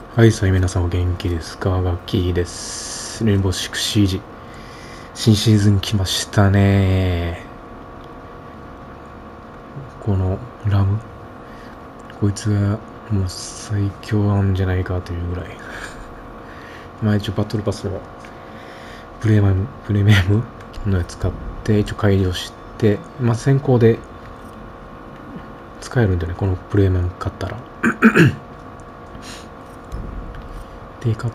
はい、皆さんお元気ですか？ガッキーです。レインボーシックスシージ。新シーズン来ましたね。このラム。こいつがもう最強なんじゃないかというぐらい。まあ一応バトルパスのプレミアムのやつ買って一応解除して、まあ先行で使えるんだよね、このプレミアム買ったら。で、買って、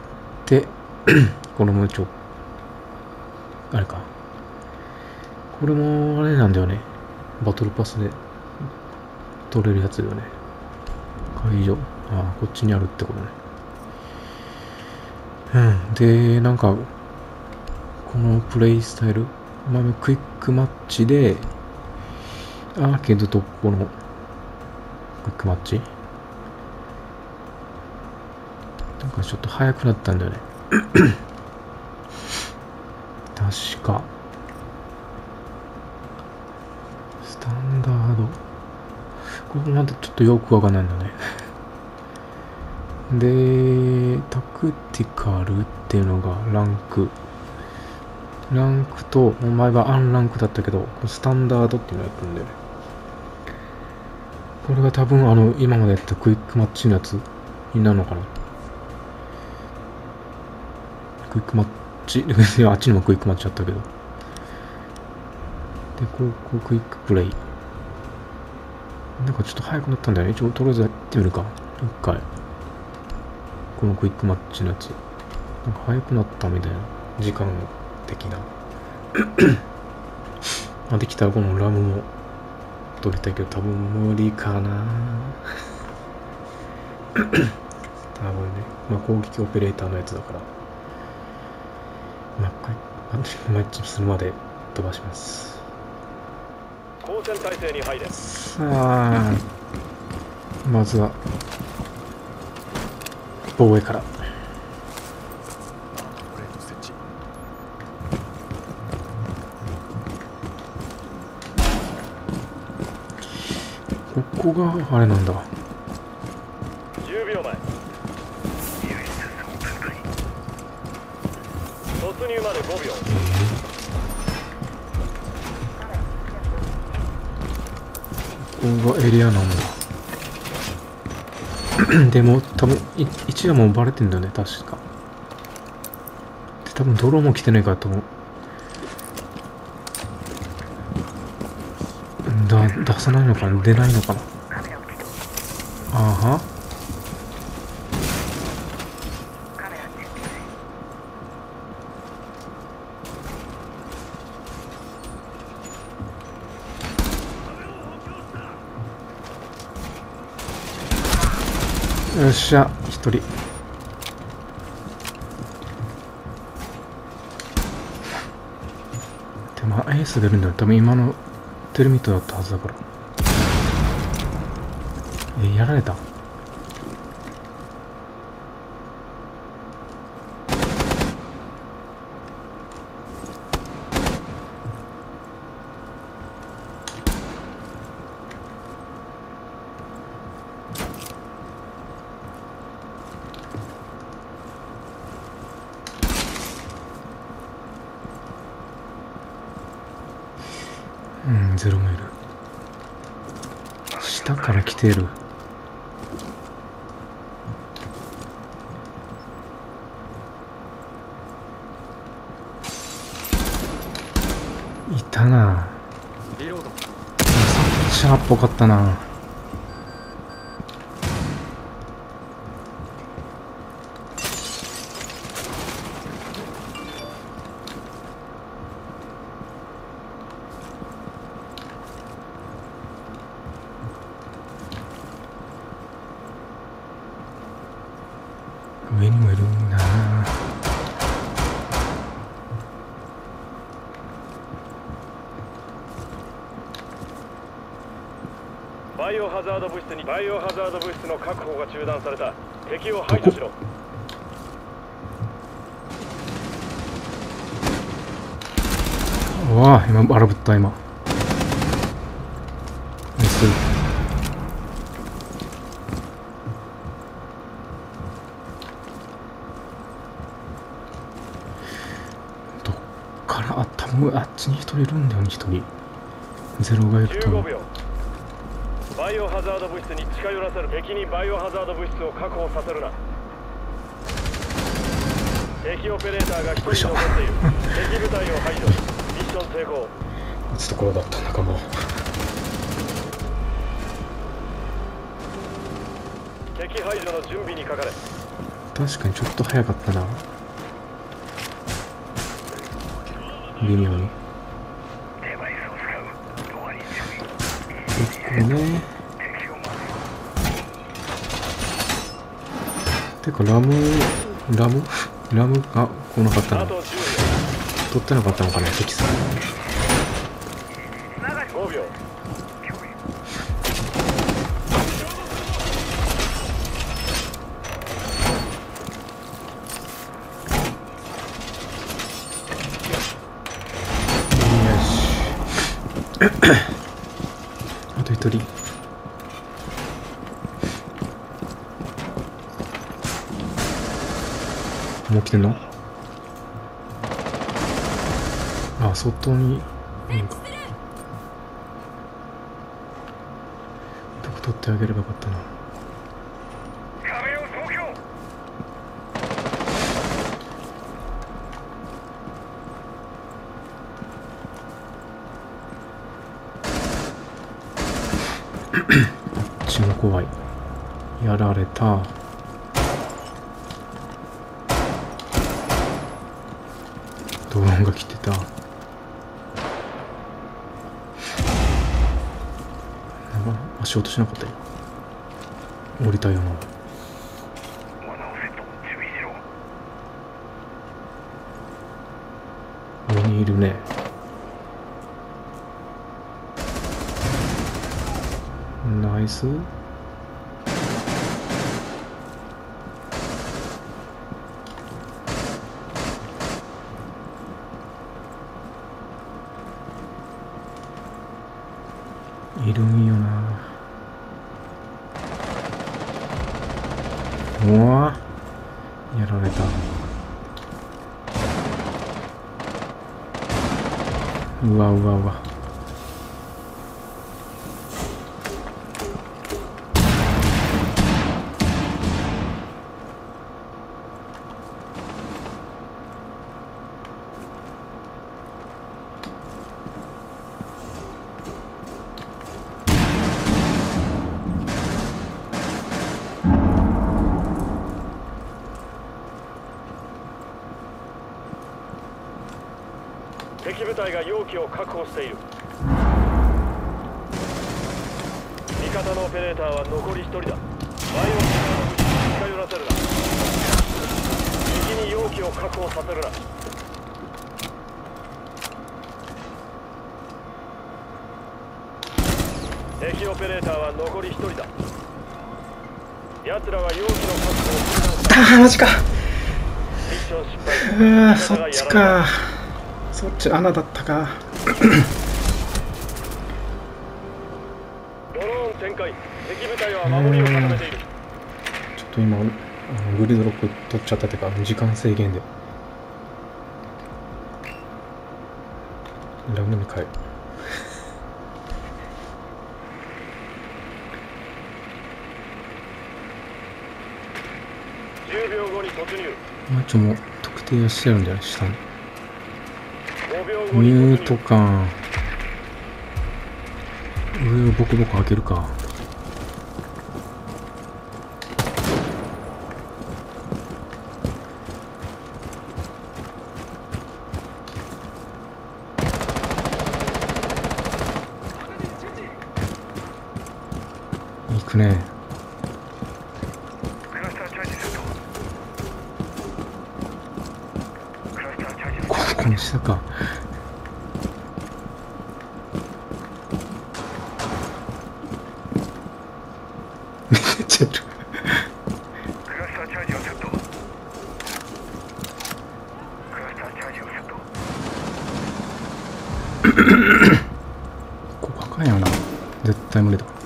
これも一応、あれか。これもあれなんだよね。バトルパスで取れるやつだよね。解除。ああ、こっちにあるってことね。で、なんか、このプレイスタイル、まあ、クイックマッチで、アーケードとこの、クイックマッチなんかちょっと速くなったんだよね。確か。スタンダード。これまだちょっとよくわかんないんだね。で、タクティカルっていうのがランクと、前はアンランクだったけど、スタンダードっていうのをやってるんだよね。これが多分今までやったクイックマッチのやつになるのかな。クイックマッチ、いや、あっちにもクイックマッチあったけど。で、こうクイックプレイ。なんかちょっと早くなったんだよね。一応とりあえずやってみるか。一回。このクイックマッチのやつ。なんか早くなったみたいな。時間的な。できたらこのラムも取りたいけど多分無理かな。多分ね。まあ攻撃オペレーターのやつだから。まあ、マッチするまで飛ばします。 交戦態勢に入れ。 さあ、まずは防衛から。ここがあれなんだ。 10秒前。突入まで5秒。 ここがエリアなんだ。でも多分1はもうバレてんだよね、確か。で多分ドローも来てないからと思う。出さないのかな、出ないのかな。あは。よっしゃ、一人。でもエース出るんだよ。多分今のテルミットだったはずだから。やられた。ゼロメール。下から来てる。いたな。シャーっぽかったな。上にもいるんだな。 バイオハザード物質の確保が中断された。敵を排除しろ。 うわあ、今荒ぶった。今ナイス。 すごい、あっちに一人いるんだよね、一人。ゼロがいると。 15秒。バイオハザード物質に近寄らせる。敵にバイオハザード物質を確保させるな。敵オペレーターが一人残っている。敵部隊を排除。ミッション成功。 打つところだった中も。 敵排除の準備にかかれ。 確かにちょっと早かったな。微妙に。結構ね。てかラムが来なかったな。取ってなかったのかな、敵さん。 5秒。 あと一人。もう来てんの？あ、外になんかどこ取ってあげればよかったな。 壁を増強。 あっちも怖い。やられた。ドローンが来てた。なんか足音しなかったよ。降りたよな。上にいるね。ナイス。いるんよな。うわ、やられた。うわうわうわ。 敵部隊が容器を確保している。味方のオペレーターは残り1人だ。バイオハザード物質に近寄らせるな。敵に容器を確保させるな。敵オペレーターは残り1人だ。奴らは容器の確保を中断した。 ああ、マジか。 ミッション失敗。 そっちか。そっち穴だったか。 ドローン展開。敵部隊は守りを固めている。 ちょっと今グリドロップ取っちゃったっていうか、時間制限でラムに変え。 10秒後に突入。 まあもう特定してるんじゃない、下に。 5秒後にミュー突入。 トか。上をボコボコ開けるか。行くね。ここにしたか。めっちゃいる。ここあかんよな。絶対無理だ。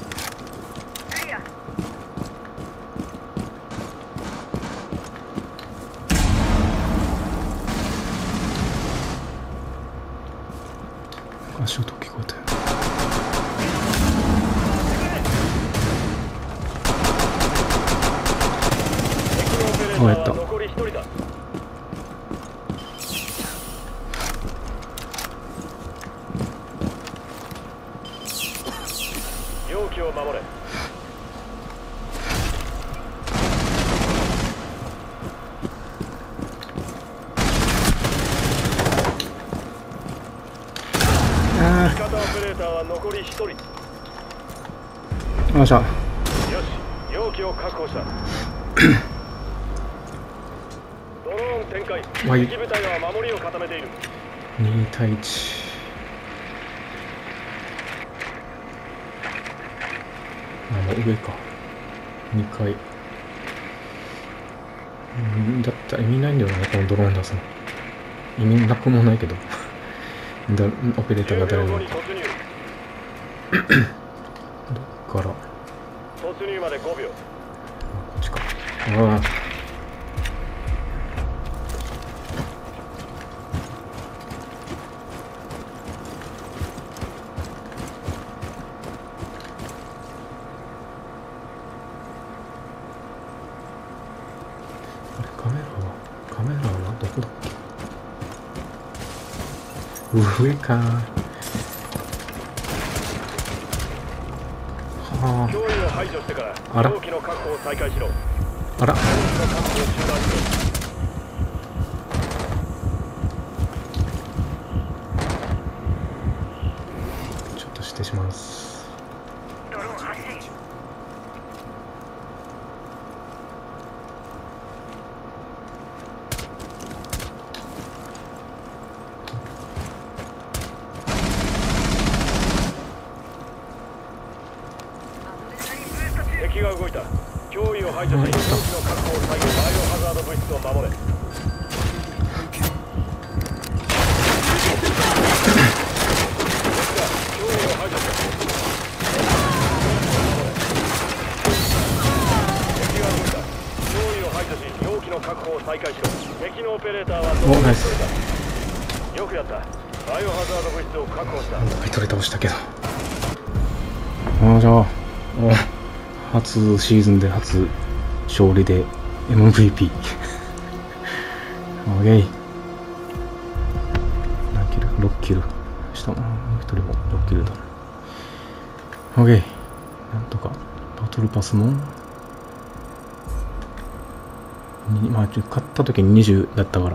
ターは残り1人だ。容器を守れ。味方オペレーターは残り1人。 よっしゃ。 よし、容器を確保した。ドローン展開。敵部隊は守りを固めている。 2対1。もう上か。2階。だったら意味ないんだよね、このドローン出すの。意味なくもないけど。オペレーターが誰なのか。どっから突入まで5秒。 こっちか。ああ。カメラはどこだっけ。上か。はあ。 脅威を排除してから容器の確保を再開しろ。 あら。 容器の確保を中断しろ。 ちょっとしてします。 敵が動いた。脅威を排除し、容器の確保を再開。バイオハザード物質を守れ。脅威を排除しろ。敵が動いた。脅威を排除し、容器の確保を再開しろ。敵のオペレーターはどこに取れた。よくやった。バイオハザード物質を確保した。 一人倒したけど。じゃあ。初シーズンで初勝利で MVP オーケー。何キル ?6 キルしたな。もう一人も6キルだ。オーケー。なんとかバトルパスもまあ勝った時に20だったから、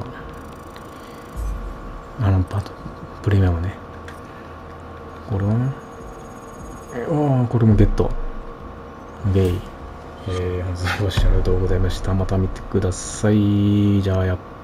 プレミアムね。これはこれもゲット。ゲイ。発売しありがとうございました。また見てください。じゃあ、やっ